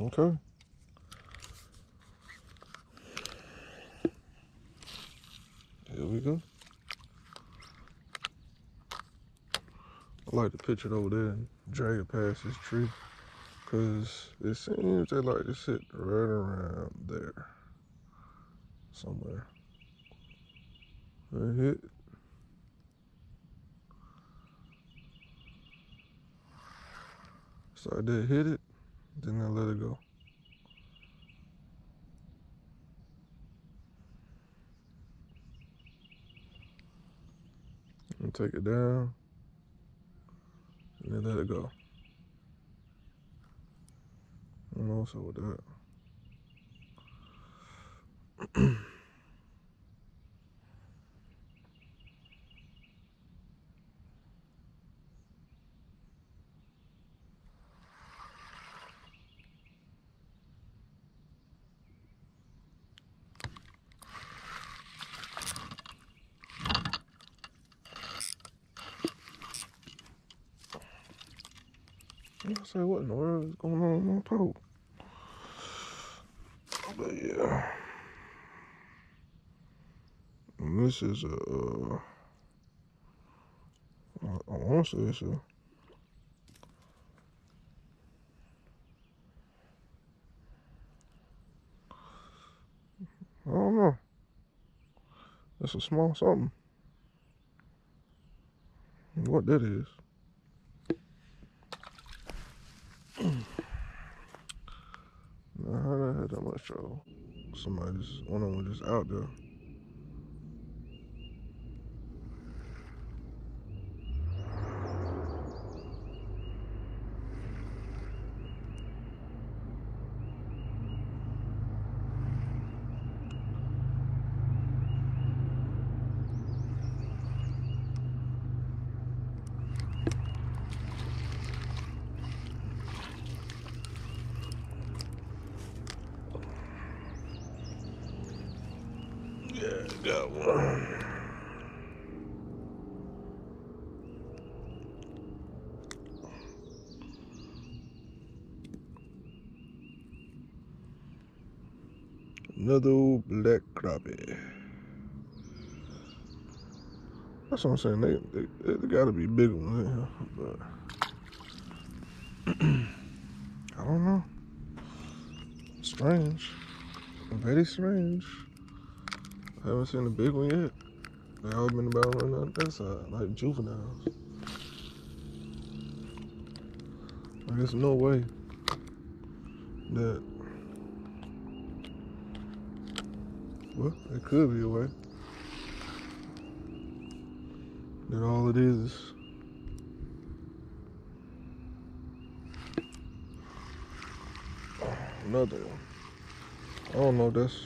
Okay. Here we go. I like to picture it over there and drag it past this tree, because it seems they like to sit right around there somewhere. They hit. So I did hit it, then I let it go. And take it down, and then let it go. And also with that. I say, what in the world is going on my toe? But yeah. And this is a, I want to say it's a, I don't know. It's a small something. What that is. I haven't had that much trouble. One of them was just out there. Yeah, got one. Another black crappie. That's what I'm saying. They gotta be bigger ones in here, but I don't know. Strange. Very strange. I haven't seen a big one yet. They all been about running on that side, like juveniles. There's no way that, well, it could be a way that all it is another one. I don't know, that's,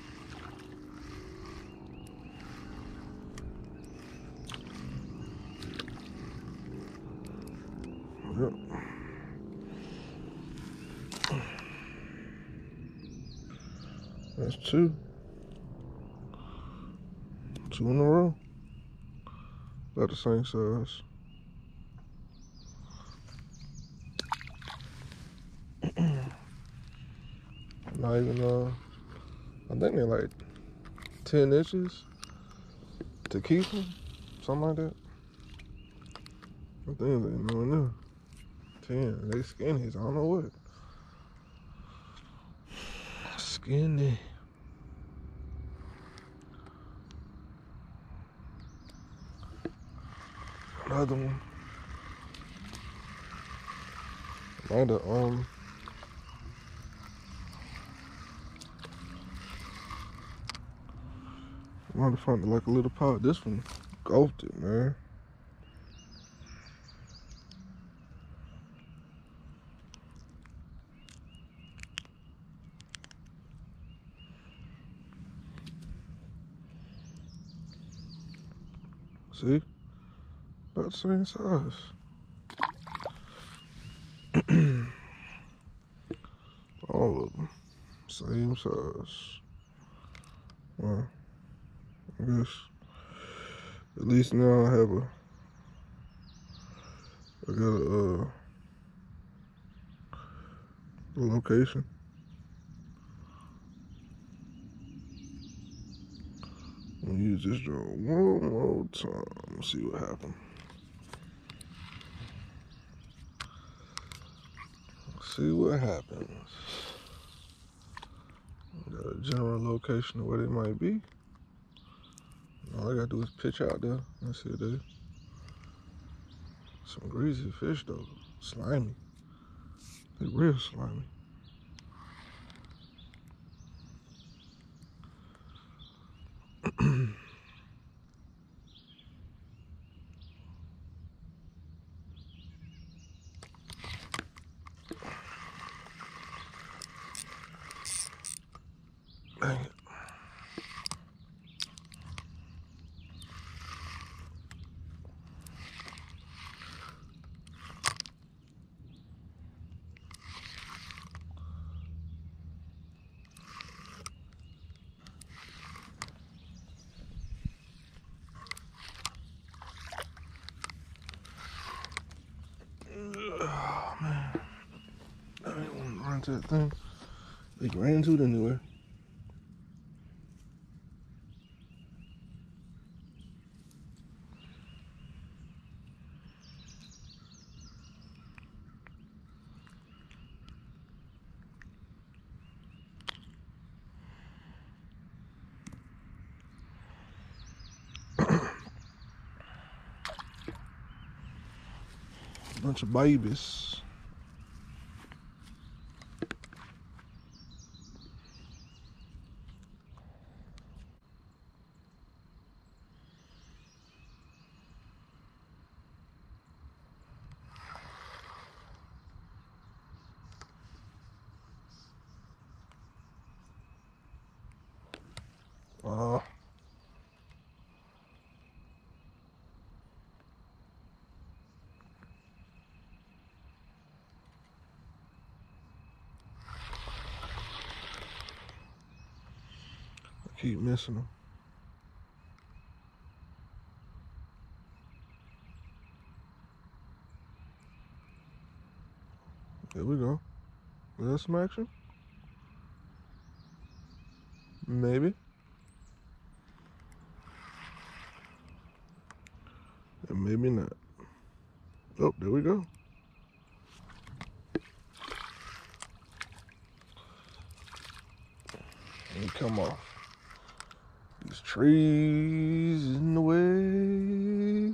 yep. That's two. Two in a row. About the same size. Not even, I think they're like 10 inches to keep them. Something like that. I think they know enough. 10. They skinny. I don't know what. Skinny. Another one. Another, I might have found it like a little pot. This one gulped it, man. See? About the same size. All of them. Same size. Well, I guess at least now I have I got The location. I'm gonna use this drone one more time. See what happens. See what happens. Got a general location of where they might be. All I gotta do is pitch out there. Let's see there. Some greasy fish though. Slimy. They real slimy. Dang it. Oh man. I didn't want to run into that thing. They ran into it anyway. Bunch of babies. I keep missing them. There we go. Is that some action? Maybe. And maybe not. Oh, there we go. And come off. These trees in the way.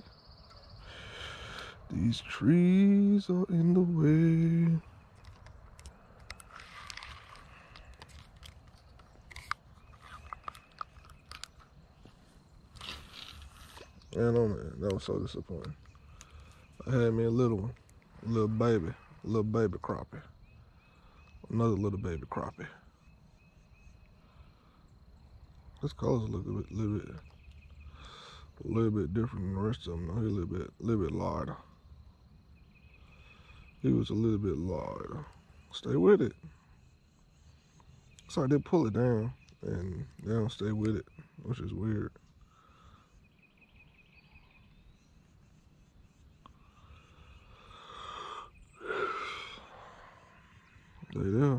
These trees are in the way. And oh man, that was so disappointing. I had me a little one, a little baby crappie. Another little baby crappie. His color's a little bit different than the rest of them. He's a little bit lighter. He was a little bit lighter. Stay with it. So I did pull it down, and they don't stay with it, which is weird. They there.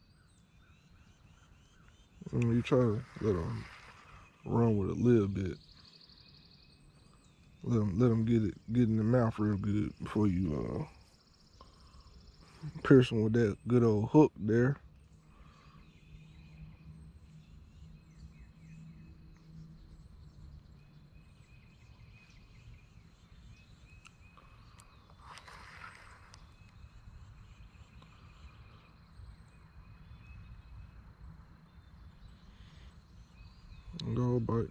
And you try to let them run with it a little bit. Let them get in the mouth real good before you pierce them with that good old hook there. Go bite.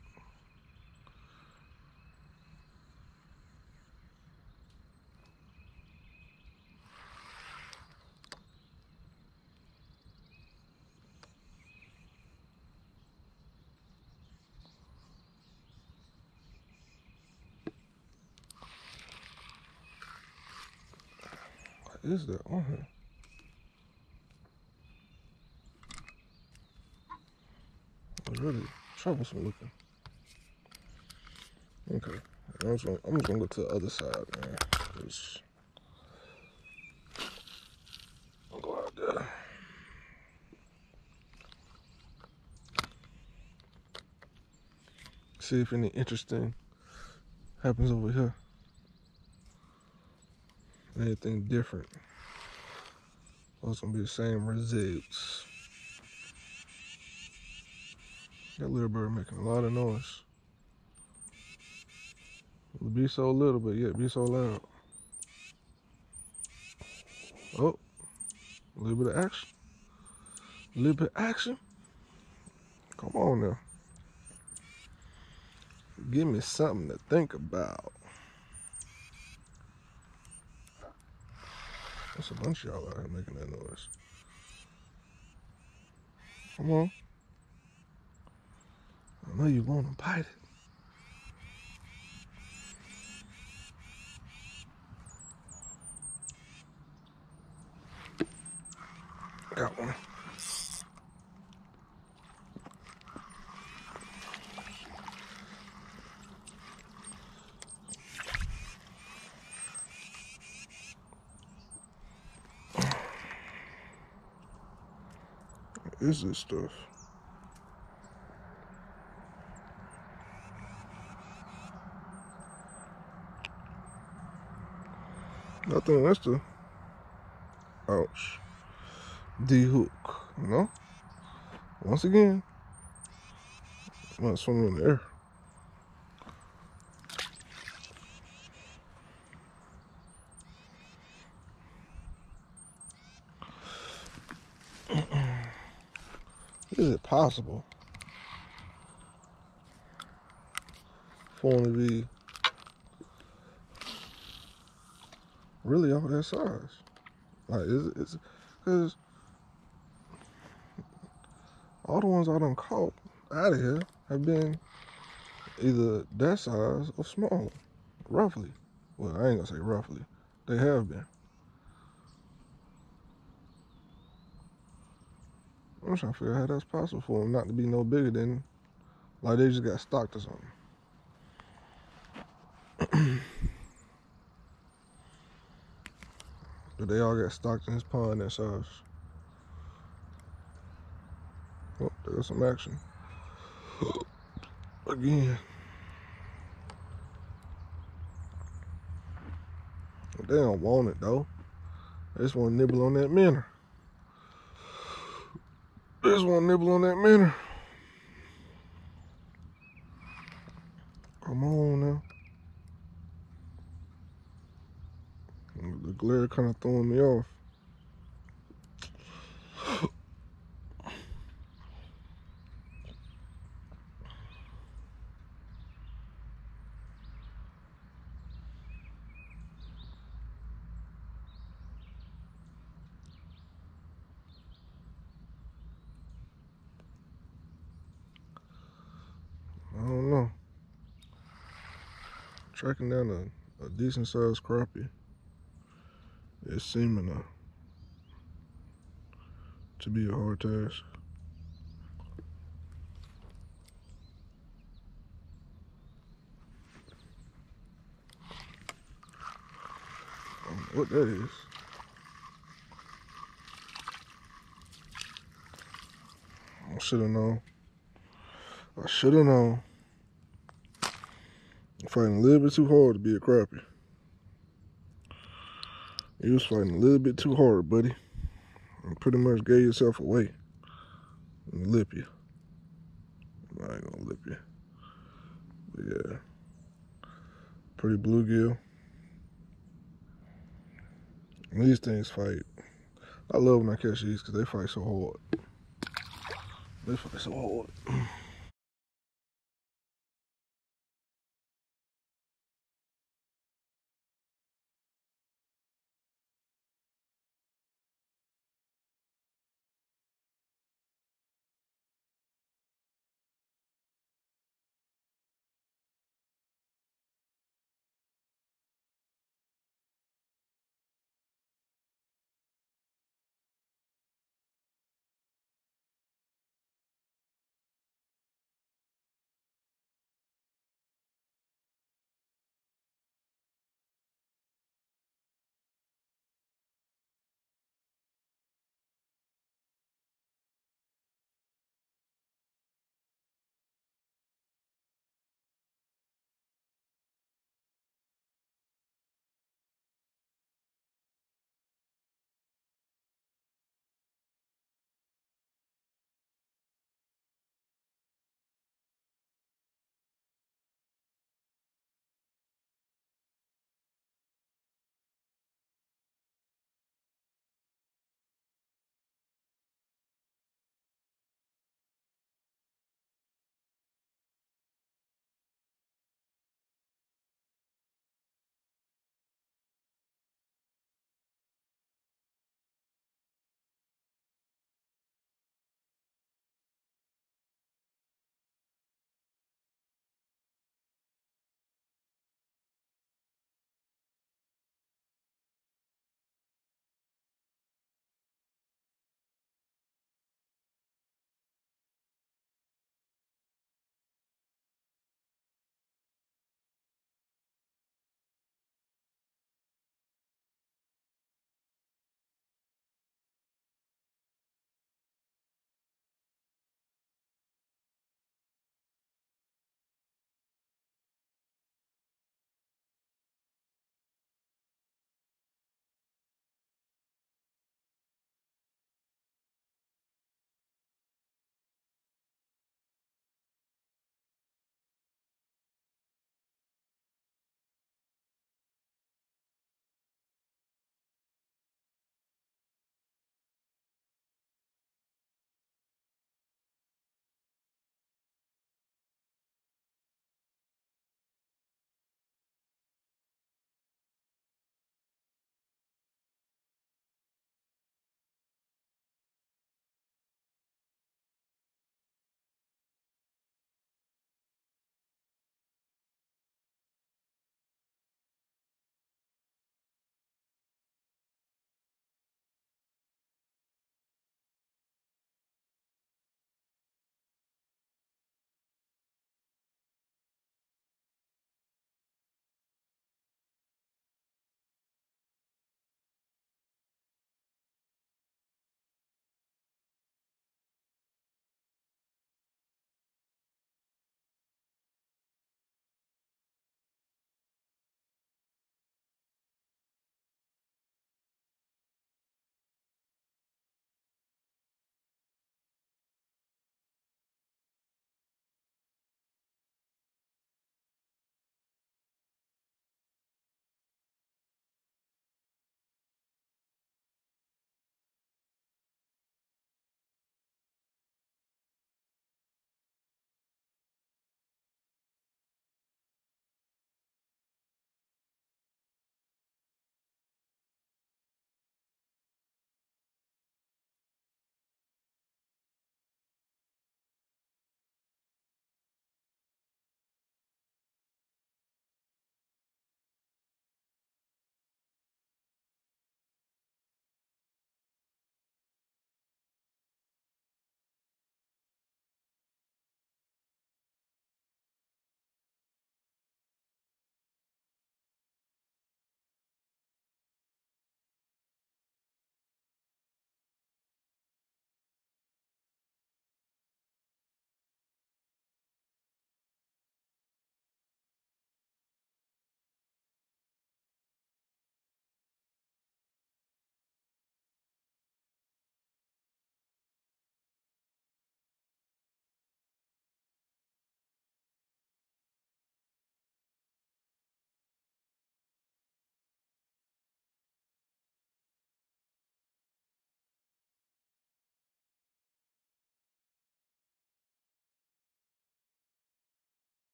What is that on here? It's really troublesome looking. Okay, I'm just gonna go to the other side, man. I'll go out there. See if any interesting happens over here. Anything different. Or it's gonna be the same results. That little bird making a lot of noise. It'll be so little, but yet be so loud. Oh, a little bit of action. A little bit of action. Come on now. Give me something to think about. There's a bunch of y'all out here making that noise. Come on. I know you want to bite it. Got one. What is this stuff? I think that's the, ouch, D-hook, you know? Once again, I'm gonna swim in the air. Is it possible for one to be really all that size? Like, is it, because all the ones I done caught out of here have been either that size or smaller, roughly. Well, I ain't gonna say roughly. They have been. I'm trying to figure out how that's possible for them not to be no bigger than, like they just got stocked or something. But they all got stocked in this pond that size. Oh, there's some action. Again. They don't want it though. They just want to nibble on that minnow. They just want to nibble on that minnow. Come on now. The glare kind of throwing me off. I don't know. Tracking down a decent sized crappie is seeming to be a hard task. I don't know what that is. I should have known. I should have known. I'm fighting a little bit too hard to be a crappie. You was fighting a little bit too hard, buddy. You pretty much gave yourself away. And lip you. I ain't gonna lip you. But yeah. Pretty bluegill. And these things fight. I love when I catch these because they fight so hard. They fight so hard.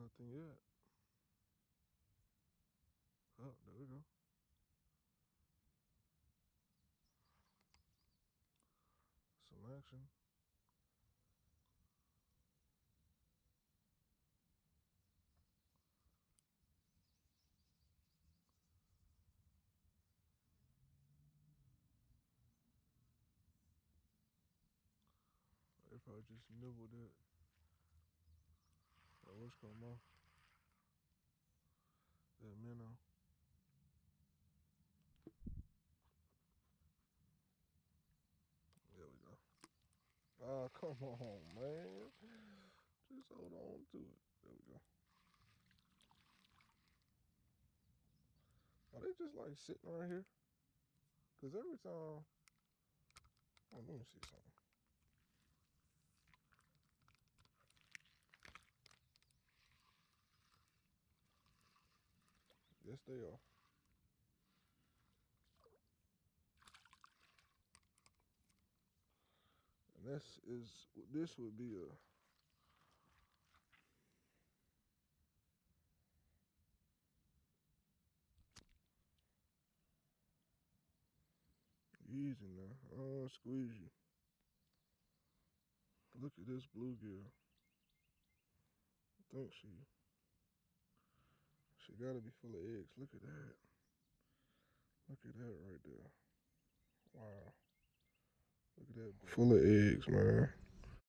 Nothing yet. Oh, there we go. Some action. They probably just nibbled it. What's going on? That minnow. There we go. Ah, come on, man. Just hold on to it. There we go. Are they just like sitting right here? Because every time. Oh, let me see something. Yes, they are. And this would be a easy now. I don't want to squeeze you. Look at this bluegill. I think she gotta be full of eggs. Look at that. Look at that right there. Wow. Look at that. Full of eggs, man.